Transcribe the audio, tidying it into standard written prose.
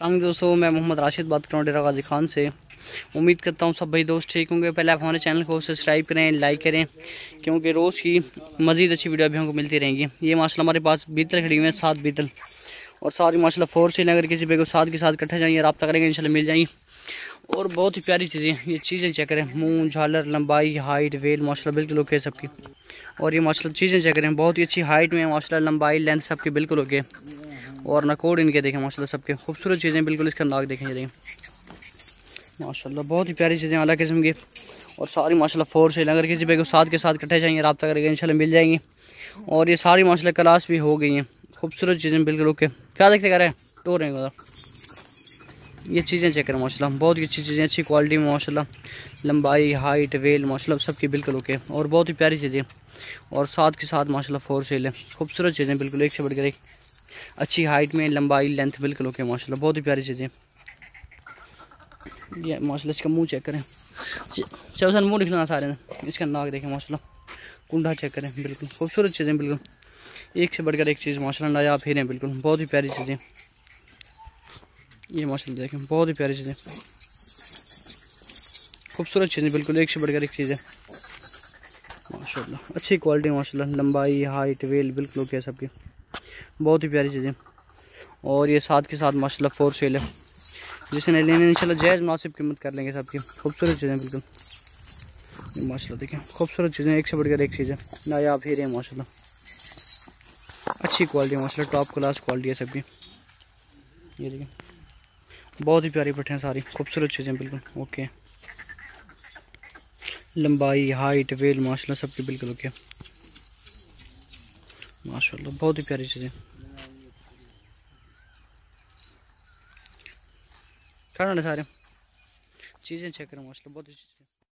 दोस्तों, मैं मोहम्मद राशिद बात कर रहा हूँ डेरा गाजी खान से। उम्मीद करता हूँ सब भाई दोस्त ठीक होंगे। पहले आप हमारे चैनल को सब्सक्राइब करें, लाइक करें, क्योंकि रोज़ की मज़ीद अच्छी वीडियो अभी हमको मिलती रहेंगी। ये माशाल्लाह हमारे पास बीतल खड़ी हुई है, 7 बीतल, और सारी माशाल्लाह 4 सेल। अगर किसी पे को साथ के साथ इकट्ठे जाइए, रब्ता करेंगे इंशाल्लाह मिल जाएंगी। और बहुत ही प्यारी चीज़ें, ये चीज़ें चेक करें, मुँह, झालर, लंबाई, हाइट, वेल माशाल्लाह बिल्कुल ओके सबकी। और ये माशाल्लाह चीज़ें चेक करें, बहुत ही अच्छी हाइट में माशाल्लाह, लंबाई, लेंथ सबकी बिल्कुल ओके। और नकोड़ इनके देखें माशाल्लाह सबके खूबसूरत चीज़ें बिल्कुल। इसका नाक देखें, ये देखें माशाल्लाह बहुत ही प्यारी चीज़ें अलग किस्म की। और सारी माशाल्लाह 4 सेल। अगर किसी पे को साथ के साथ इकट्ठे चाहिए, रब्ता करेंगे इंशाल्लाह मिल जाएंगी। और ये सारी माशाल्लाह क्लास भी हो गई हैं, खूबसूरत चीज़ें बिल्कुल ओके। क्या देखते कर रहे हैं, तो रहेंगे उधर। ये चीज़ें चेक करें माशाल्लाह, बहुत ही अच्छी चीज़ें, अच्छी क्वालिटी में माशाल्लाह, लंबाई, हाइट, वेल माशाल्लाह सबकी बिल्कुल ओके। और बहुत ही प्यारी चीज़ें, और साथ के साथ माशाल्लाह 4 सेल है, खूबसूरत चीज़ें बिल्कुल, एक से बढ़कर एक, अच्छी हाइट में, लंबाई, लेंथ बिल्कुल ओके माशाल्लाह, बहुत ही प्यारी चीज़ें। ये माशाल्लाह इसका मुंह चेक करें, चलो सर मुंह दिखना सारे ने। इसका नाक देखें माशाल्लाह, कुंडा चेक करें, बिल्कुल खूबसूरत चीज़ें बिल्कुल, एक से बढ़कर एक चीज़ माशाल्लाह, नायाब हीरे बिल्कुल, बहुत ही प्यारी चीज़ें। ये माशाल्लाह देखें, बहुत ही प्यारी चीज़ें, खूबसूरत चीज़ें बिल्कुल, एक से बढ़कर एक चीज़ें माशाल्लाह, अच्छी क्वालिटी माशाल्लाह, लंबाई, हाइट, वेल बिल्कुल ओके सबकी, बहुत ही प्यारी चीज़ें। और ये साथ के साथ माशाल्लाह 4 सेल है, जिसने लेने इंशाल्लाह जायज़ मुनासिब कीमत कर लेंगे सबकी, खूबसूरत चीज़ें बिल्कुल माशाल्लाह देखें, खूबसूरत चीज़ें, एक से बढ़कर एक चीज़ें, नायाब हीरे माशाल्लाह, अच्छी क्वालिटी माशाल्लाह, टॉप क्लास क्वालिटी है सबकी। ये देखें, बहुत ही प्यारी पट्टियाँ, सारी खूबसूरत चीज़ें बिल्कुल ओके, लंबाई, हाइट, वेल माशाल्लाह सबकी बिल्कुल ओके माशाल्लाह, बहुत ही प्यारी चीज़ें। सारे चीज़ें चेक करें माशाल्लाह, बहुत अच्छी।